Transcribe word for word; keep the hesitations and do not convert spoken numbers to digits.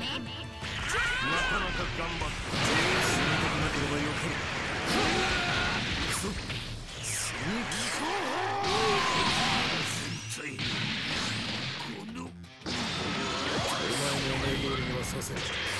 なか頑張った。死にたくなければよかろう。くそ死にきか絶対このお前の思い通りにはさせん。